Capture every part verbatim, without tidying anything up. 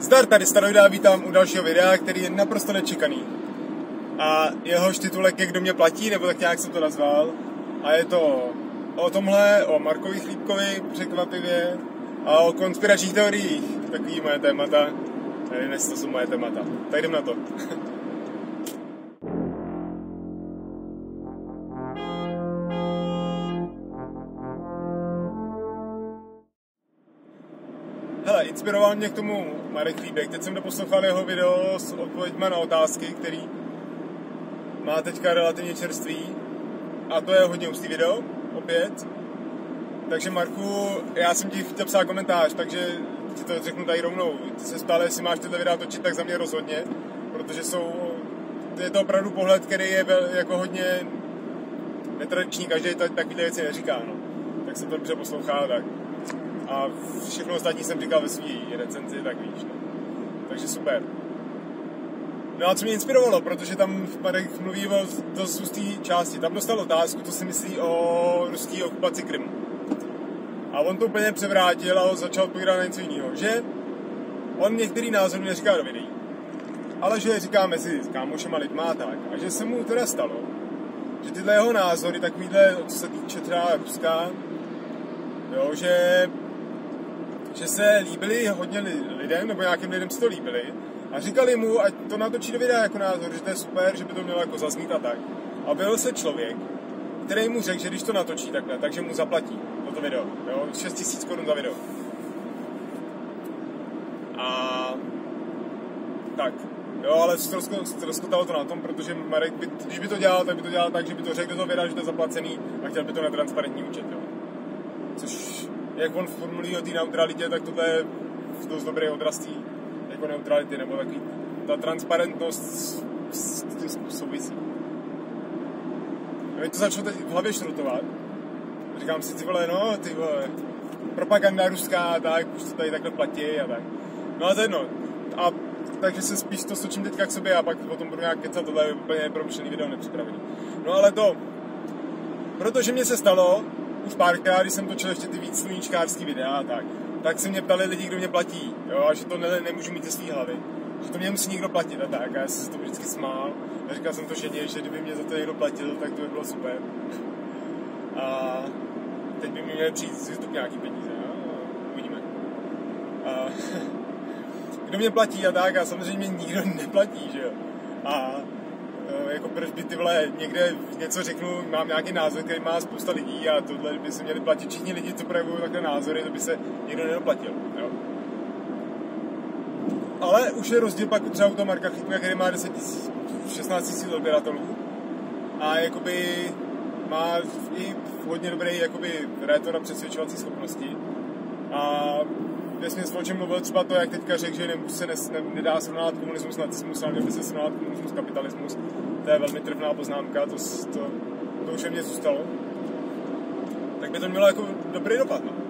Zdar, tady Stanoida, vítám u dalšího videa, který je naprosto nečekaný. A jehož titulek je Kdo mě platí, nebo tak nějak jsem to nazval. A je to o tomhle, o Markovi Chlípkovi překvapivě a o konspiračních teoriích. Takový moje témata. Nevím, jestli to jsou moje témata. Tak jdem na to. Hele, inspiroval mě k tomu Marek Chlípek. Teď jsem doposlouchal jeho video s odpověďma na otázky, který má teďka relativně čerstvý. A to je hodně hustý video, opět. Takže Marku, já jsem ti chtěl psát komentář, takže ti to řeknu tady rovnou. Ty se ptal, jestli máš tyhle videa točit, tak za mě rozhodně. Protože jsou, je to opravdu pohled, který je jako hodně netradiční, každý takovýhle věci neříká, no. Tak se to dobře poslouchá, tak. A všechno ostatní jsem říkal ve svý recenzi, tak víš, no. Takže super. No a co mě inspirovalo, protože tam Marek mluví o dost hustý části. Tam dostal otázku, co si myslí o ruské okupaci Krymu. A on to úplně převrátil a začal odpovídat na něco jiného. Že on některý názory neříká do videí, ale že je říká mezi kámošema lidma a tak. A že se mu teda stalo, že tyhle jeho názory, takovýhle, co se týče třeba Ruska, jo, že že se líbily hodně lidem, nebo nějakým lidem se to líbily, a říkali mu, ať to natočí do videa jako názor, že to je super, že by to mělo jako zaznít a tak. A byl se člověk, který mu řekl, že když to natočí takhle, takže mu zaplatí toto video, jo, šest tisíc korun za video. A tak, jo, ale ztroskotalo to na tom, protože Marek, by, když by to dělal, tak by to dělal tak, že by to řekl do toho videa, že to je zaplacený a chtěl by to na transparentní účet, jo. Což, jak on formuluje o té neutralitě, tak tohle je dost dobrý odraz té jako neutrality, nebo takový, ta transparentnost s tím souvisí. A to začalo teď v hlavě šrotovat. Říkám si, ty vole, no, ty vole, propaganda ruská, tak, už to tady takhle platí a tak. No a to jedno. A takže se spíš to stočím teďka k sobě a pak o tom budu nějak kecat, tohle je úplně promyšlený video, nepřipravený. No ale to, protože mě se stalo, už párkrát, když jsem točil ještě ty víc sluníčkářský videa a tak, tak se mě ptali lidi, kdo mě platí, jo, a že to ne, nemůžu mít ze svý hlavy, že to mě musí někdo platit a tak, a já jsem se to vždycky smál a říkal jsem to ženě, že kdyby mě za to někdo platil, tak to by bylo super. A teď by mi měli přijít z YouTube nějaký peníze, jo, uvidíme. A kdo mě platí a tak, a samozřejmě nikdo neplatí, že jo, a jako proč by ty vole někde něco řeknu, mám nějaký názor, který má spousta lidí a tohle by se měli platit všichni lidi, co projevují takové názory, to by se nikdo nedoplatil, jo. Ale už je rozdíl pak třeba u toho Marka Chlípka, který má deset tisíc, šestnáct tisíc odběratelů a jakoby má i hodně dobrý jakoby rétor a přesvědčovací schopnosti a vesměs o čem mluvil třeba to, jak teďka řekl, že se ne, ne, nedá srovnávat komunismus, nacismus, ale by se srovnávat komunismus, kapitalismus. To je velmi trefná poznámka, to, to, to už je mě zůstalo. Tak by to mělo jako dobrý dopad, no.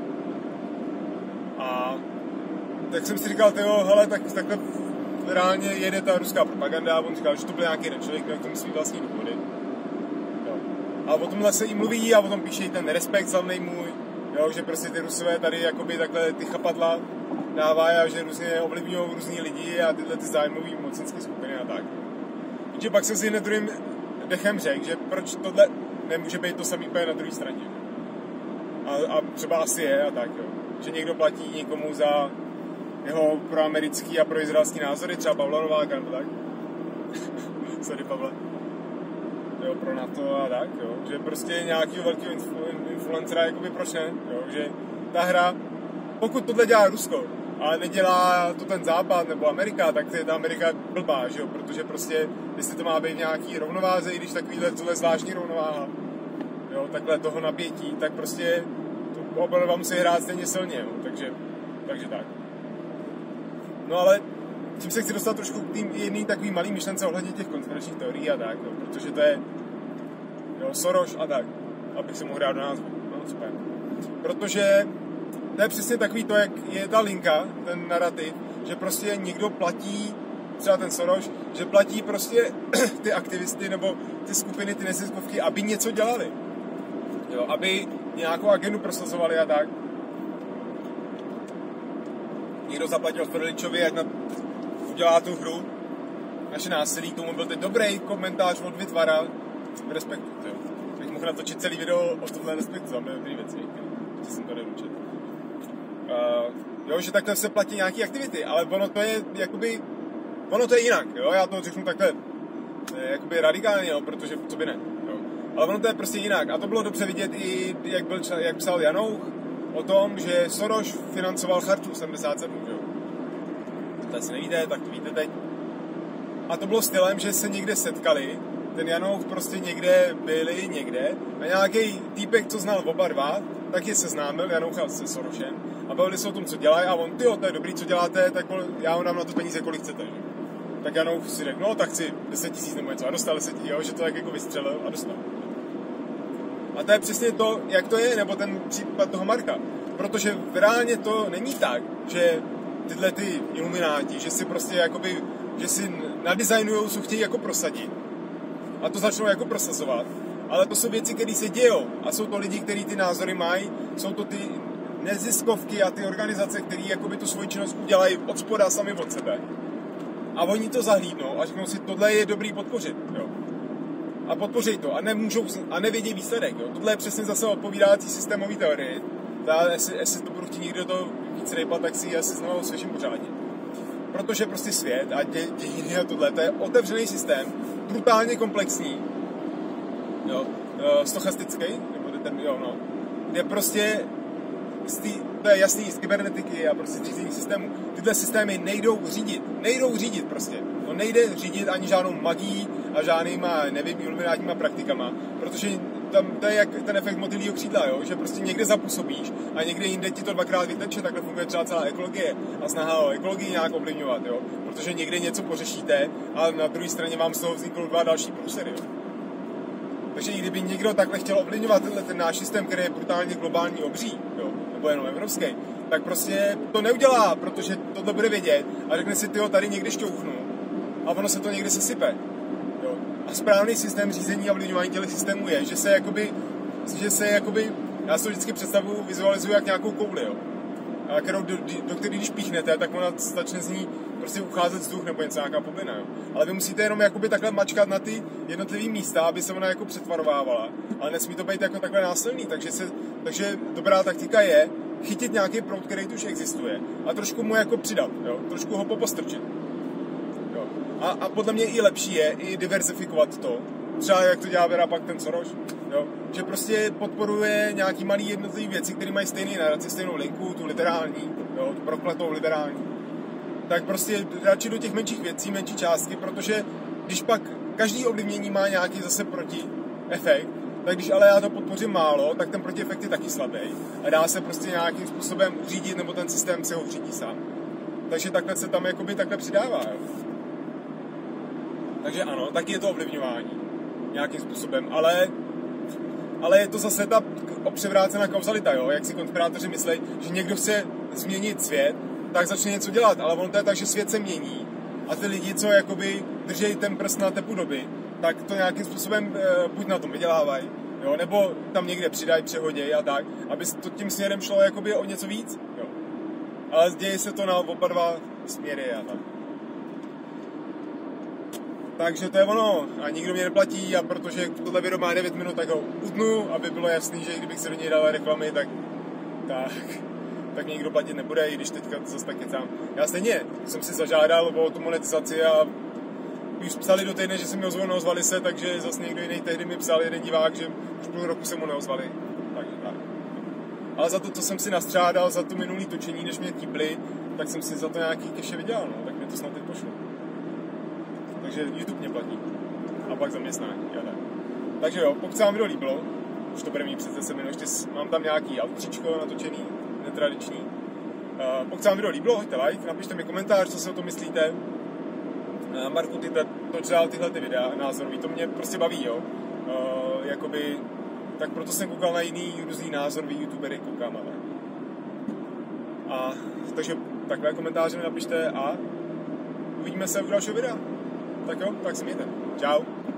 A tak jsem si říkal, tyjo, hele, tak takhle reálně jede ta ruská propaganda a on říkal, že to byl nějaký jeden člověk, měl k tomu svý vlastní důvody. Jo. A o tomhle se jí mluví a o tom píše i ten respekt slavnej můj. Jo, že prostě ty Rusové tady jakoby takhle ty chapadla dávají a že různě ovlivňují různý lidi a tyhle ty zájmový mocenské skupiny a tak. Takže pak jsem si hned druhým dechem řekl, že proč tohle nemůže být to samý úplně na druhé straně. A, a třeba asi je a tak, jo. Že někdo platí někomu za jeho proamerický a proizraelský názory, třeba Pavla Nováka nebo tak. Sorry, Pavle. Jo, pro NATO a tak, jo. Že prostě nějakýho velkého influ- influencera, jakoby proč ne, jo. Že ta hra, pokud tohle dělá Rusko, ale nedělá to ten Západ nebo Amerika, tak je ta Amerika blbá, že jo, protože prostě, jestli to má být v nějaký rovnováze, i když takovýhle tohle zvláštní rovnováha, jo, takhle toho napětí, tak prostě to oba musí hrát stejně silně, jo, takže, takže tak. No ale tím se chci dostat trošku k tým jedný takový malý myšlence ohledně těch konspiračních teorií a tak, jo, protože to je, jo, Soros a tak, abych se mohl hrát do názvu, no super. Protože to je přesně takový to, jak je ta linka, ten narrativ, že prostě někdo platí, třeba ten Soros, že platí prostě ty aktivisty nebo ty skupiny, ty neziskovky, aby něco dělali. Jo, aby nějakou agendu prosazovali a tak. někdo zaplatil Frličovi, ať na, udělá tu hru. Naše násilí, tomu byl teď dobrý komentář od Vytvara. Respektu, jo. Bych mohl natočit celý video o tomhle respektu, tam byly ty věci, že jsem to neučil. Uh, jo, že takhle se platí nějaký aktivity, ale ono to je, jakoby, ono to je jinak, jo, já to řeknu takhle, jakoby radikálně, jo, protože co by ne, jo. Ale ono to je prostě jinak a to bylo dobře vidět i, jak, byl, jak psal Janouch o tom, že Soros financoval Chartu sedmdesát sedm, jo. To si nevíte, tak to víte teď. A to bylo stylem, že se někde setkali, ten Janouch prostě někde byli, někde, a nějaký týpek, co znal oba dva, tak je seznámil Janoucha se Sorosem a bavili se o tom, co dělají, a on, tyjo, to je dobrý, co děláte, tak já vám dám na to peníze, kolik chcete, že? Tak Janouch si řekl, no tak si deset tisíc nebo něco, a dostal deset tisíc, jo, že to tak jako vystřelil a dostal. A to je přesně to, jak to je, nebo ten případ toho Marka, protože reálně to není tak, že tyhle ty ilumináti, že si prostě jakoby, že si nadizajnujou, co chtějí jako prosadit, a to začnou jako prosazovat. Ale to jsou věci, které se dějou. A jsou to lidi, kteří ty názory mají. Jsou to ty neziskovky a ty organizace, které jakoby tu svoji činnost udělají od spoda sami od sebe. A oni to zahlídnou a řeknou si, tohle je dobrý podpořit. Jo. A podpořej to. A, nemůžou, a nevědí výsledek. Jo. Tohle je přesně zase odpovídající systémový teorie. Já, jestli, jestli to budu chtít někdo to víc rejpat, tak si asi znovu osvěžím pořádně. Protože prostě svět a dě, dějiny a tohle, to je otevřený systém, brutálně komplexní, jo, stochastický, nebo ten, jo, no, kde prostě, tý, to je jasný, z kybernetiky a prostě z řízení systému, tyhle systémy nejdou řídit, nejdou řídit prostě, no nejde řídit ani žádnou magií a žádnýma, nevím, iluminátníma praktikama, protože tam to je jak ten efekt motylího křídla, jo, že prostě někde zapůsobíš a někde jinde ti to dvakrát vyteče, takhle funguje třeba celá ekologie a snaha o ekologii nějak ovlivňovat, jo, protože někde něco pořešíte a na druhé straně vám z toho vzniknou dva další průsery, jo. Takže i kdyby někdo takhle chtěl ovlivňovat tenhle ten náš systém, který je brutálně globální obří, jo, nebo jenom evropský, tak prostě to neudělá, protože tohle bude vědět a řekne si, tyjo, tady někde šťouchnu a ono se to někde sesype. A správný systém řízení a ovlivňování těch systémů je, že se jakoby, že se jakoby, já si to vždycky představuji, vizualizuju jak nějakou kouli, jo. A kterou do, do který když píchnete, tak ona začne z ní prostě ucházet vzduch nebo něco, nějaká bublina, jo. Ale vy musíte jenom jakoby takhle mačkat na ty jednotlivé místa, aby se ona jako přetvarovávala. Ale nesmí to být jako takhle násilný, takže, se, takže dobrá taktika je chytit nějaký proud, který tu už existuje a trošku mu jako přidat, jo. Trošku ho popostrčit. A, a podle mě i lepší je i diverzifikovat to, třeba jak to dělá Vera pak ten Soros, jo? Že prostě podporuje nějaký malý jednotlivý věci, které mají stejný naraci, stejnou linku, tu literální, jo? Tu prokletou literální. Tak prostě radši do těch menších věcí, menší částky, protože když pak každý ovlivnění má nějaký zase proti efekt, tak když ale já to podpořím málo, tak ten protiefekt je taky slabý a dá se prostě nějakým způsobem řídit, nebo ten systém se ho řídí sám. Takže takhle se tam jakoby takhle přidává, jo? Takže ano, taky je to ovlivňování nějakým způsobem, ale, ale je to zase ta převrácená kauzalita, jo? Jak si konspirátoři myslí, že někdo chce změnit svět, tak začne něco dělat, ale ono to je tak, že svět se mění a ty lidi, co jakoby drží ten prst na tepu doby, tak to nějakým způsobem e, buď na tom vydělávají, jo? Nebo tam někde přidají, přehodějí a tak, aby to tím směrem šlo jakoby o něco víc, jo? Ale děje se to na oba dva směry a tak. Takže to je ono a nikdo mě neplatí a protože tohle video má devět minut, tak ho utnu, aby bylo jasný, že kdybych se do něj dal reklamy, tak, tak, tak mě nikdo platit nebude, i když teďka zase tak kecám. Já stejně jsem si zažádal o tu monetizaci a už psali do týdne, že se mi ozvali, neozvali se, takže zase někdo jiný tehdy mi psal jeden divák, že už půl roku se mu neozvali. Takže tak. Ale za to, co jsem si nastřádal, za tu minulý točení, než mě típli, tak jsem si za to nějaký keše vydělal, no, tak mě to snad teď pošlo. Takže YouTube mě platí. A pak zaměstnání. Tak. Takže jo, pokud se vám video líbilo, už to bude mít přes deset minut, ještě mám tam nějaký outříčko natočený, netradiční. Uh, pokud se vám video líbilo, hoďte like, napište mi komentář, co si o tom myslíte. Uh, Marku, ty toč dál tyhle ty videa názorový, to mě prostě baví, jo. Uh, jakoby, tak proto jsem koukal na jiný různý názorový youtubery, koukám, ale. A takže takové komentáře mi napište a uvidíme se u dalšího videa. Tak jo, tak se mějte. Čau.